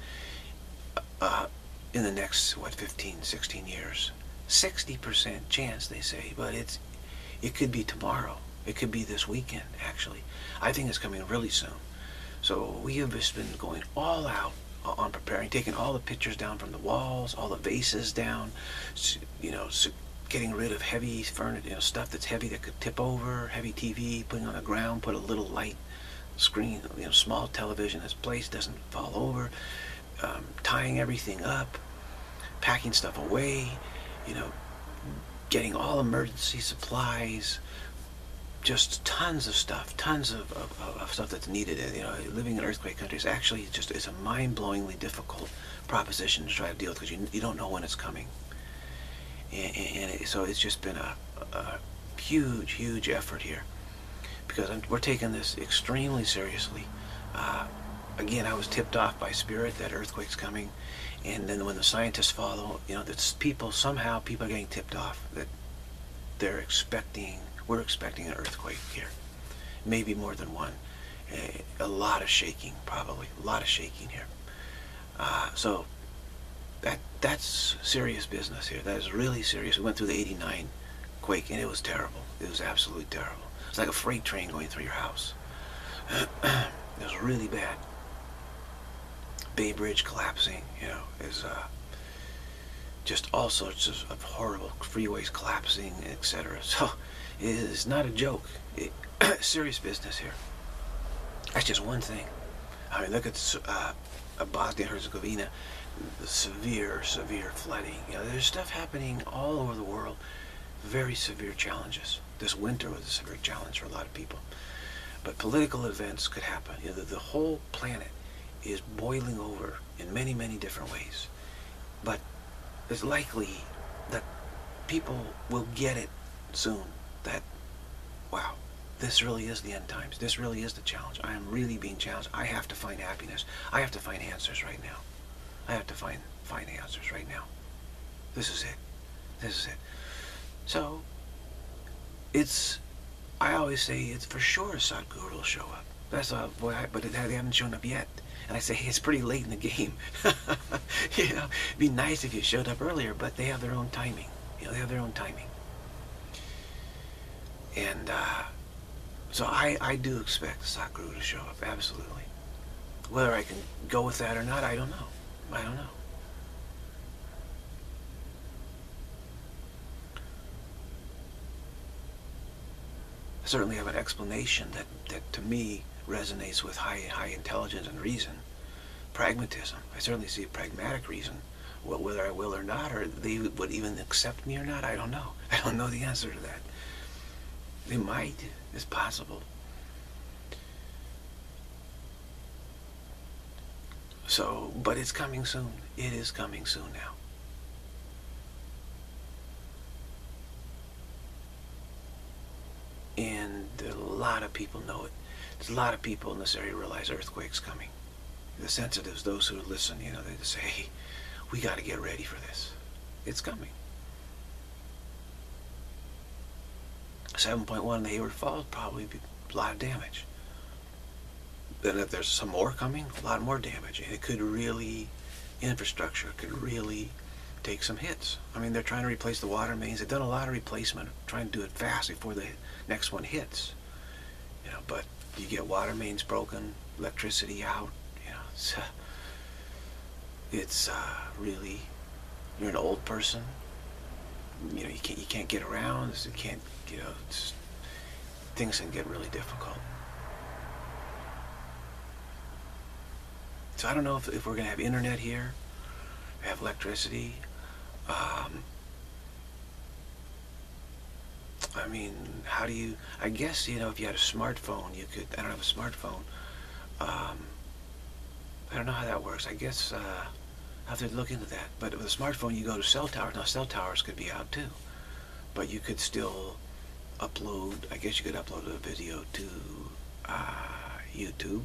in the next, what, 15, 16 years. 60% chance, they say, but it could be tomorrow. It could be this weekend, actually. I think it's coming really soon. So we have just been going all out on preparing, taking all the pictures down from the walls, all the vases down, you know, getting rid of heavy furniture, you know, stuff that's heavy that could tip over, heavy TV, putting on the ground, put a little light screen, you know, small television that's placed, doesn't fall over, tying everything up, packing stuff away, you know, getting all emergency supplies, just tons of stuff, tons of stuff that's needed. You know, living in earthquake country is actually just, it's a mind-blowingly difficult proposition to try to deal with, because you don't know when it's coming. So it's just been a huge effort here, because we're taking this extremely seriously. Again, I was tipped off by Spirit that earthquake's coming, and then when the scientists follow, you know, somehow people are getting tipped off that we're expecting an earthquake here, maybe more than one. A lot of shaking, probably a lot of shaking here. So that's serious business here. That is really serious. We went through the '89 quake, and it was terrible. It was absolutely terrible. It's like a freight train going through your house. It was really bad. Bay Bridge collapsing, you know, is just all sorts of horrible freeways collapsing, etc. So it is not a joke. Serious business here. That's just one thing. I mean, look at Bosnia Herzegovina, the severe flooding. You know, there's stuff happening all over the world. Very severe challenges. This winter was a severe challenge for a lot of people. But political events could happen. You know, the whole planet is boiling over in many different ways. But it's likely that people will get it soon, that, wow, this really is the end times. This really is the challenge. I am really being challenged. I have to find happiness. I have to find answers right now. I have to find answers right now. This is it. This is it. So, I always say it's for sure Sadhguru will show up. That's but they haven't shown up yet. And I say, hey, it's pretty late in the game. You know, it'd be nice if you showed up earlier, but they have their own timing. You know, they have their own timing. And so I do expect Sadhguru to show up, absolutely. Whether I can go with that or not, I don't know. I don't know. I certainly have an explanation that to me resonates with high intelligence and reason. Pragmatism. I certainly see a pragmatic reason. Well, whether I will or not, or they would even accept me or not, I don't know. I don't know the answer to that. They might. It's possible. So, but it's coming soon. It is coming soon now. And a lot of people know it. There's a lot of people in this area realize earthquake's coming. The sensitives, those who listen, you know, they just say, hey, we got to get ready for this. It's coming. 7.1 in the Hayward Falls, probably be a lot of damage. Then if there's some more coming, a lot more damage. And it could really, infrastructure could really take some hits. I mean, they're trying to replace the water mains. They've done a lot of replacement, trying to do it fast before the next one hits. You know, but you get water mains broken, electricity out, you know, it's really, you're an old person, you know, you can't get around, you can't, you know, things can get really difficult. So I don't know if we're going to have internet here, have electricity. I mean, how do you, I guess, you know, if you had a smartphone, you could, I don't have a smartphone. I don't know how that works. I guess I'll have to look into that. But with a smartphone, you go to cell towers. Now, cell towers could be out too. But you could still upload, I guess you could upload a video to YouTube.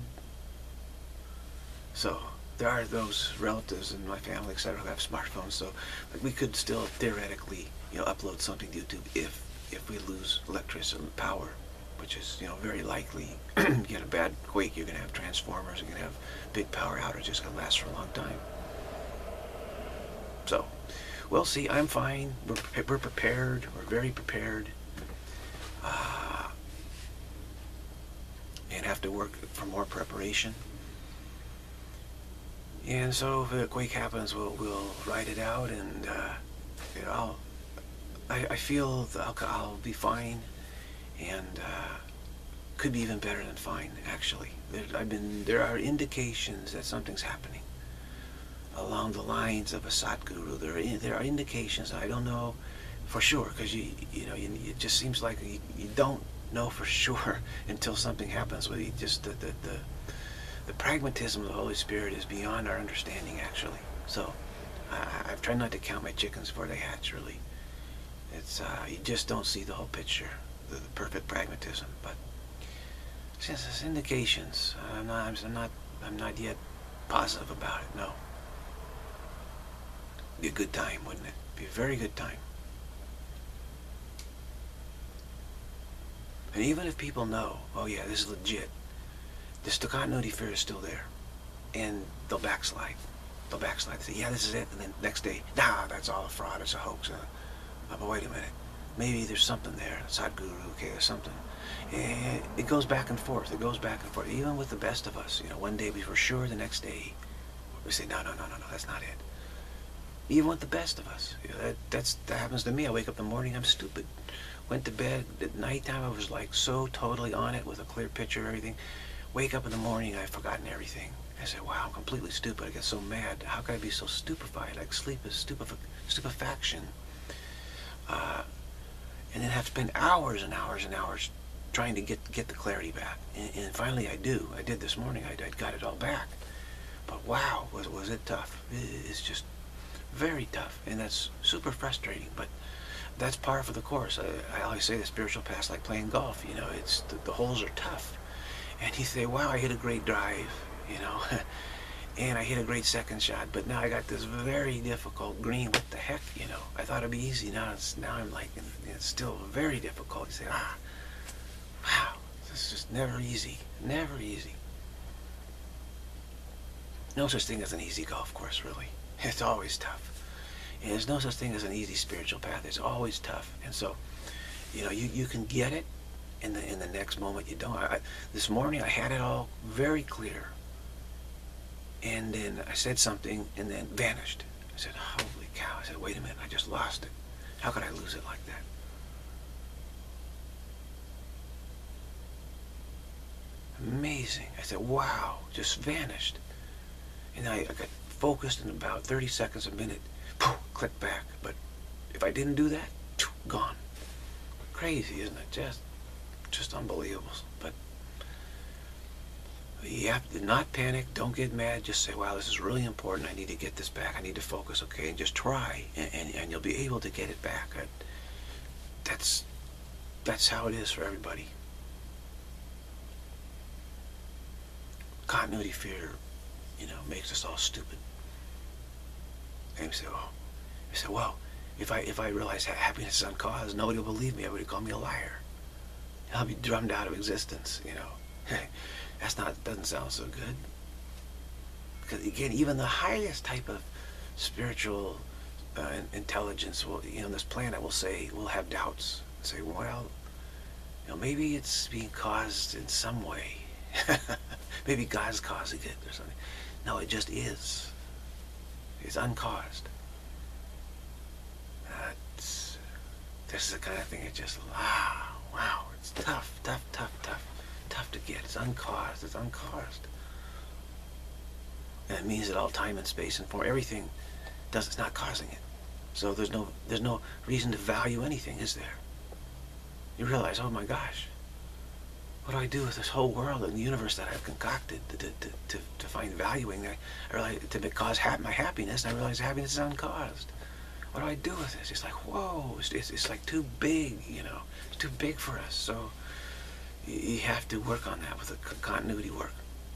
So there are those relatives in my family, etc., who have smartphones. So like, we could still theoretically, you know, upload something to YouTube if we lose electricity and power, which is, you know, very likely. You get a bad quake, you're going to have transformers, you're going to have big power outages, it's going to last for a long time. So, we'll see. I'm fine. We're prepared. We're very prepared. And have to work for more preparation. And so if a quake happens, we'll ride it out, and you know, I feel I'll be fine, and could be even better than fine, actually. There are indications that something's happening along the lines of a Satguru. There are indications. I don't know for sure, because you know, it just seems like you don't know for sure until something happens. With you, just the pragmatism of the Holy Spirit is beyond our understanding, actually. So I've tried not to count my chickens before they hatch, really. It's you just don't see the whole picture, the perfect pragmatism. But since there's indications, I'm not yet positive about it. No. Be a good time, wouldn't it? Be a very good time. And even if people know, oh yeah, this is legit, the continuity fear is still there, and they'll backslide. They'll backslide. Say, yeah, this is it, and then next day, nah, that's all a fraud. It's a hoax. But wait a minute, maybe there's something there. Sadhguru, okay, there's something. And it goes back and forth. It goes back and forth. Even with the best of us, you know, one day we were sure, the next day we say, no, that's not it. Even with the best of us, you know, that happens to me. I wake up in the morning, I'm stupid. Went to bed at nighttime, I was like so totally on it with a clear picture of everything. Wake up in the morning, I've forgotten everything. I said, wow, I'm completely stupid. I get so mad. How could I be so stupefied? Like sleep is stupefaction. And then have to spend hours and hours and hours trying to get the clarity back. And finally I do. I did this morning. I got it all back. But wow, was it tough. It's just very tough. And that's super frustrating. But that's par for the course. I always say the spiritual path's like playing golf. You know, it's the holes are tough. And you say, wow, I hit a great drive, you know, and I hit a great second shot, but now I got this very difficult green. What the heck, you know? I thought it'd be easy. Now I'm like, it's still very difficult. You say, wow, this is just never easy, never easy. No such thing as an easy golf course, really. It's always tough. And there's no such thing as an easy spiritual path. It's always tough. And so, you know, you can get it. In the next moment you don't. This morning I had it all very clear, and then I said something and then vanished. I said, holy cow. I said, wait a minute, I just lost it. How could I lose it like that? Amazing. I said, wow, just vanished. And I got focused in about 30 seconds, a minute, poof, click back. But if I didn't do that, gone. Crazy, isn't it? Just unbelievable. But You have to not panic, don't get mad, just say, wow, this is really important, I need to get this back, I need to focus, okay, and just try, and you'll be able to get it back. That's how it is for everybody. Continuity fear, makes us all stupid. And you say, well, if I realize happiness is uncaused, nobody will believe me, everybody will call me a liar. I'll be drummed out of existence, doesn't sound so good. Because again, even the highest type of spiritual intelligence will, this planet will have doubts. Say, well, maybe it's being caused in some way. Maybe God's causing it or something. No, it just is. It's uncaused. This is the kind of thing that just, wow, it's tough to get. It's uncaused. And it means that all time and space and form, everything it's not causing it. So there's no reason to value anything, is there? You realize, oh my gosh, what do I do with this whole world and the universe that I've concocted to find valuing? I realize to cause my happiness, and I realize happiness is uncaused. What do I do with this? It's like, whoa, it's like too big, it's too big for us. So you have to work on that with the continuity work.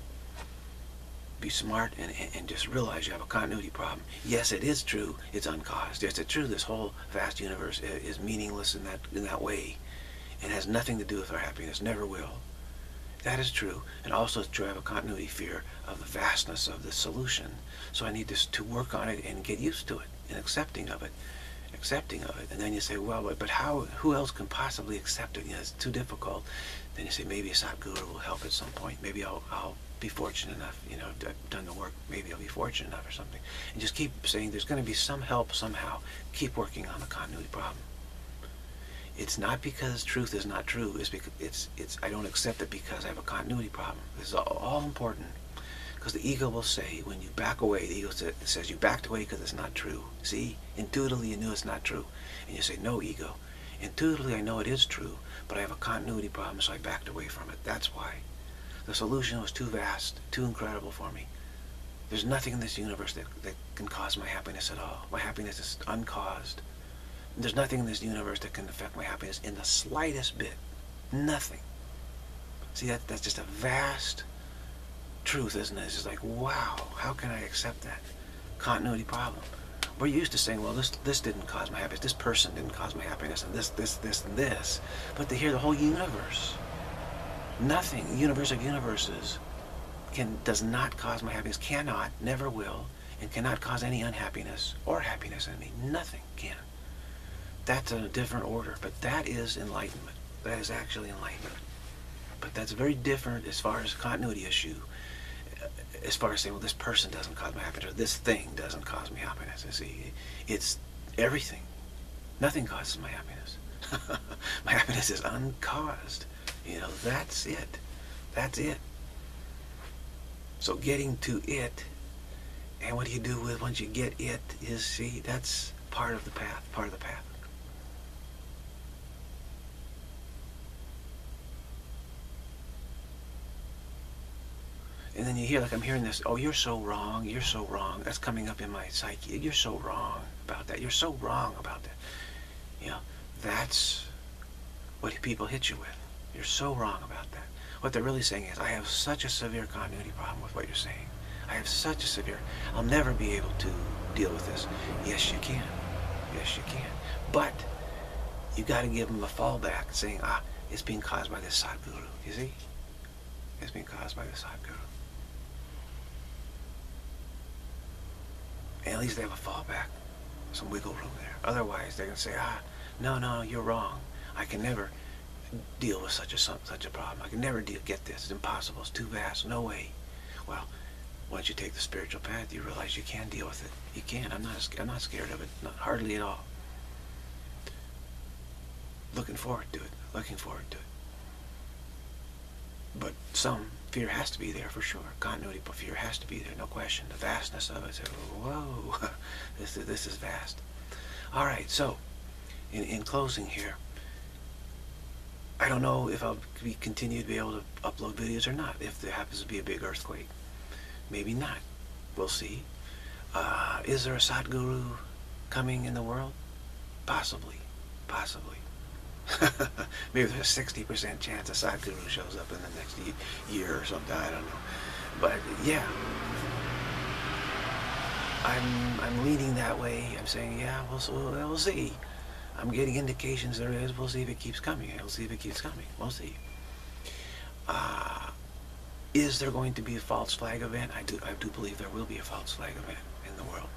Be smart and just realize you have a continuity problem. Yes, it is true, it's uncaused. Yes, it's true, this whole vast universe is meaningless in that way. It has nothing to do with our happiness, never will. That is true. And also it's true, I have a continuity fear of the vastness of the solution. So I need to work on it and get used to it and accepting of it. And then you say, well, but who else can possibly accept it? It's too difficult. Then you say, maybe a Sadguru will help at some point. Maybe I'll be fortunate enough, I've done the work, maybe I'll be fortunate enough or something. And just keep saying there's going to be some help somehow. Keep working on the continuity problem. It's not because truth is not true. It's because I don't accept it because I have a continuity problem. This is all important. Because the ego will say, when you back away, the ego says you backed away because it's not true. See, intuitively you knew it's not true. And you say, no, ego. Intuitively I know it is true, but I have a continuity problem, so I backed away from it. That's why. The solution was too vast, too incredible for me. There's nothing in this universe that can cause my happiness at all. My happiness is uncaused. There's nothing in this universe that can affect my happiness in the slightest bit. Nothing. See, that's just a vast truth, isn't it? It's just like, wow, how can I accept that? Continuity problem. We're used to saying, well, this didn't cause my happiness, this person didn't cause my happiness, and this, and this. But to hear the whole universe, nothing, the universe of universes, does not cause my happiness, cannot, never will, and cannot cause any unhappiness or happiness in me. Nothing can. That's in a different order, but that is enlightenment. That is actually enlightenment. But that's very different as far as continuity issue, as far as saying, well, this person doesn't cause my happiness, or this thing doesn't cause me happiness. You see, it's everything. Nothing causes my happiness. My happiness is uncaused. That's it. That's it. So getting to it, and what do you do with once you get it, is, see, that's part of the path, And then you hear, like I'm hearing this, oh, you're so wrong, that's coming up in my psyche, you're so wrong about that, you're so wrong about that. That's what people hit you with. You're so wrong about that. What they're really saying is, I have such a severe continuity problem with what you're saying. I have such a severe, I'll never be able to deal with this. Yes, you can. Yes, you can. But you got to give them a fallback, saying, it's being caused by this Sadguru. You see? It's being caused by this Sadguru. And at least they have a fallback, some wiggle room there. Otherwise, they're going to say, no, you're wrong. I can never deal with such a problem. I can never get this. It's impossible. It's too vast. No way. Well, once you take the spiritual path, you realize you can deal with it. You can. I'm not scared of it. Not hardly at all. Looking forward to it. But some fear has to be there for sure. Continuity fear has to be there, no question. The vastness of it. Whoa, this is vast. All right, so in closing here, I don't know if I'll continue to be able to upload videos or not, if there happens to be a big earthquake. Maybe not. We'll see. Is there a Sadhguru coming in the world? Possibly. Possibly. Maybe there's a 60% chance a Sadhguru shows up in the next year or something. I don't know. But yeah, I'm leaning that way. I'm saying, yeah, we'll see. I'm getting indications there is. We'll see if it keeps coming. We'll see if it keeps coming. We'll see. Is there going to be a false flag event? I do believe there will be a false flag event in the world.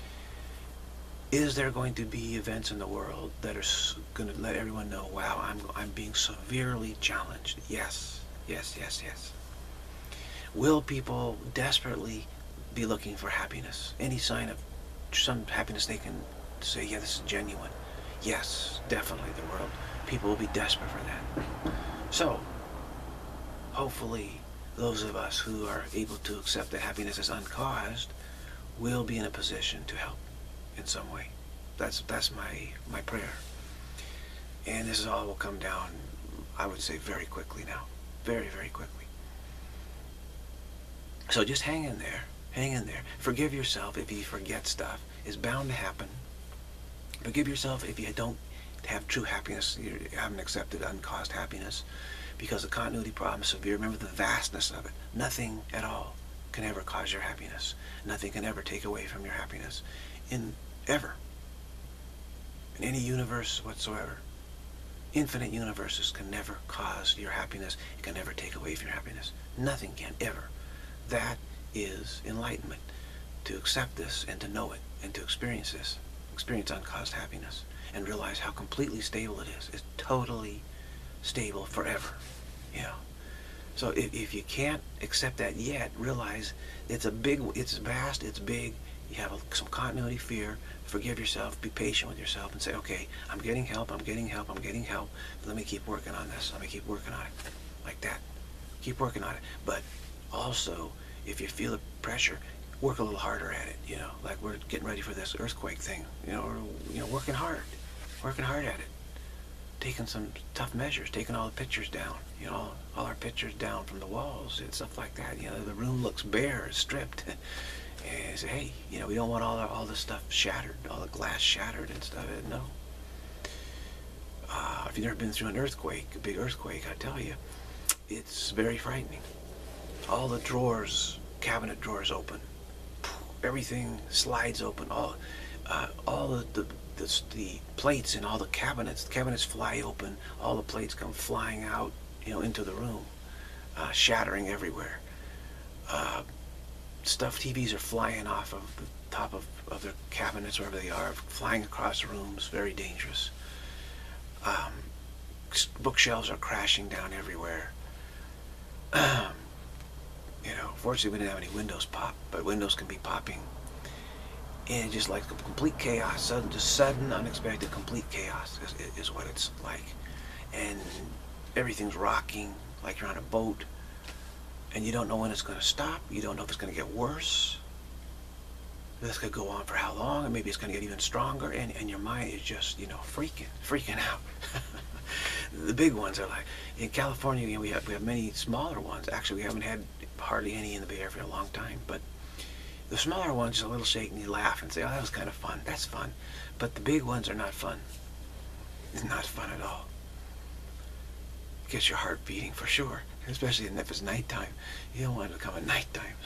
Is there going to be events in the world that are going to let everyone know, wow, I'm being severely challenged? Yes, yes, yes, yes. Will people desperately be looking for happiness? Any sign of some happiness they can say, yeah, this is genuine? Yes, definitely the world. People will be desperate for that. So, hopefully, those of us who are able to accept that happiness is uncaused will be in a position to help in some way. That's my prayer. And this all will come down, I would say, very quickly now. Very, very quickly. So just hang in there. Hang in there. Forgive yourself if you forget stuff. It's bound to happen. Forgive yourself if you don't have true happiness. You haven't accepted uncaused happiness. Because the continuity problem is severe. Remember the vastness of it. Nothing at all can ever cause your happiness. Nothing can ever take away from your happiness. Ever. In any universe whatsoever. Infinite universes can never cause your happiness. It can never take away from your happiness. Nothing can, ever. That is enlightenment. To accept this and to know it and to experience this. Experience uncaused happiness. And realize how completely stable it is. It's totally stable forever. You know. So if you can't accept that yet, realize it's vast, it's big. You have some continuity fear. Forgive yourself. Be patient with yourself and say, okay, I'm getting help, I'm getting help, I'm getting help. Let me keep working on this. Let me keep working on it. Like that. Keep working on it. But also, if you feel the pressure, work a little harder at it. You know, like we're getting ready for this earthquake thing. You know, working hard at it. Taking some tough measures, taking all the pictures down, you know, all our pictures down from the walls and stuff like that. You know, the room looks bare, stripped. And say, hey, you know, we don't want all this stuff shattered, all the glass shattered and stuff. No. If you've never been through an earthquake, a big earthquake, I tell you, it's very frightening. All the drawers, cabinet drawers open. Everything slides open. All the plates in all the cabinets fly open. All the plates come flying out, you know, into the room, shattering everywhere. Stuffed TVs are flying off of the top of their cabinets, wherever they are, flying across rooms, very dangerous. Bookshelves are crashing down everywhere. You know, fortunately we didn't have any windows pop, but windows can be popping. And just like complete chaos, sudden, unexpected, complete chaos is what it's like. And everything's rocking like you're on a boat. And you don't know when it's going to stop. You don't know if it's going to get worse. This could go on for how long, and maybe it's going to get even stronger. And your mind is just, you know, freaking out. The big ones are like, in California, you know, we have many smaller ones. Actually, we haven't had hardly any in the Bay Area for a long time. But the smaller ones, just a little shake, and you laugh and say, oh, that was kind of fun. That's fun. But the big ones are not fun. It's not fun at all. Gets your heart beating for sure, especially if it's nighttime. You don't want it to come at nighttime.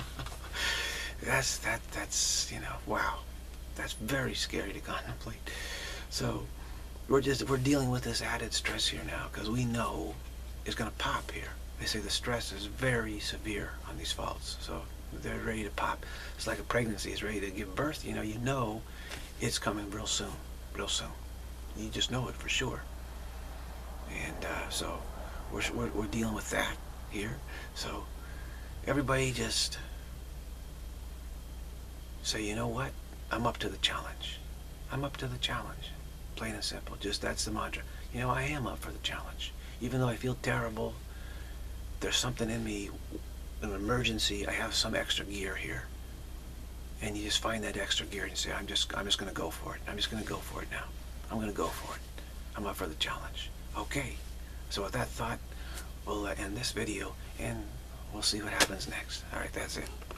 That's you know, wow, that's very scary to contemplate. So we're dealing with this added stress here now because we know it's going to pop here. They say the stress is very severe on these faults, so they're ready to pop. It's like a pregnancy is ready to give birth. You know it's coming real soon, real soon. You just know it for sure. And so we're dealing with that here. So everybody just say, you know what? I'm up to the challenge. I'm up to the challenge. Plain and simple. Just that's the mantra. You know, I am up for the challenge. Even though I feel terrible, there's something in me, an emergency. I have some extra gear here. And you just find that extra gear and say, I'm just going to go for it. I'm just going to go for it now. I'm going to go for it. I'm up for the challenge. Okay, So with that thought, we'll end this video, and we'll see what happens next. All right, that's it.